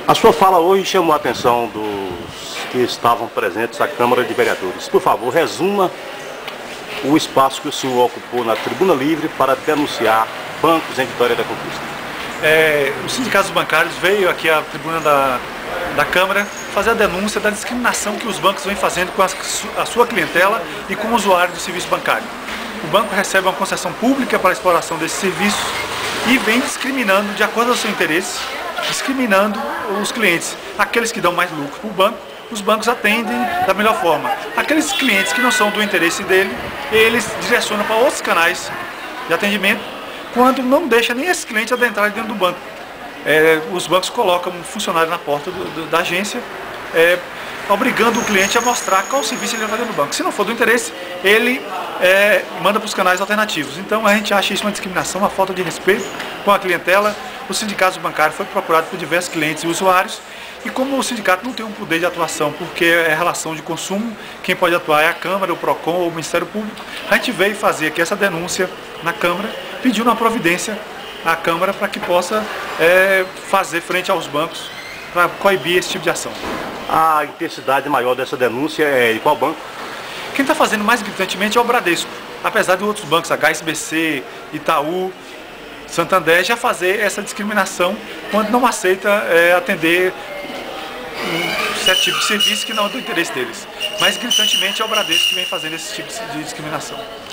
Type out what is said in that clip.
A sua fala hoje chamou a atenção dos que estavam presentes à Câmara de Vereadores. Por favor, resuma o espaço que o senhor ocupou na Tribuna Livre para denunciar bancos em Vitória da Conquista. O Sindicato dos Bancários veio aqui à tribuna da Câmara fazer a denúncia da discriminação que os bancos vêm fazendo com a sua clientela e com o usuário do serviço bancário. O banco recebe uma concessão pública para a exploração desses serviços e vem discriminando, de acordo com o seu interesse, discriminando os clientes. Aqueles que dão mais lucro para o banco, os bancos atendem da melhor forma. Aqueles clientes que não são do interesse dele, eles direcionam para outros canais de atendimento, quando não deixa nem esse cliente adentrar dentro do banco. Os bancos colocam um funcionário na porta da agência, obrigando o cliente a mostrar qual serviço ele vai fazer no banco. Se não for do interesse, ele manda para os canais alternativos. Então a gente acha isso uma discriminação, uma falta de respeito com a clientela. O sindicato bancário foi procurado por diversos clientes e usuários, e como o sindicato não tem um poder de atuação, porque é relação de consumo, quem pode atuar é a Câmara, o PROCON ou o Ministério Público, a gente veio fazer aqui essa denúncia na Câmara, pediu uma providência à Câmara para que possa fazer frente aos bancos, para coibir esse tipo de ação. A intensidade maior dessa denúncia é de qual banco? Quem está fazendo mais gritantemente é o Bradesco, apesar de outros bancos, HSBC, Itaú, Santander, já fazer essa discriminação quando não aceita atender um certo tipo de serviço que não é do interesse deles. Mas gritantemente é o Bradesco que vem fazendo esse tipo de discriminação.